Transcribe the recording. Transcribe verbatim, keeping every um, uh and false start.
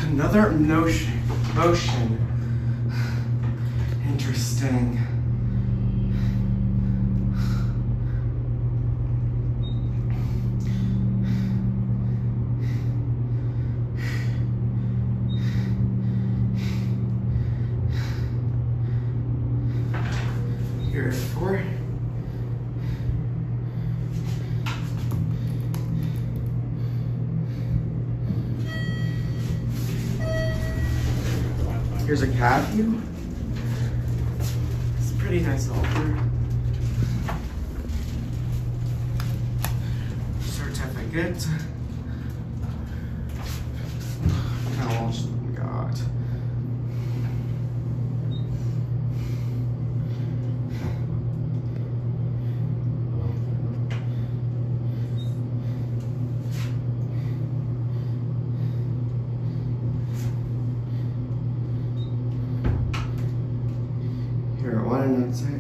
Another motion. Motion. Interesting. Here's four. Here's a cat view. It's a pretty nice altar. Certificate. How else we got? Here, one on that side.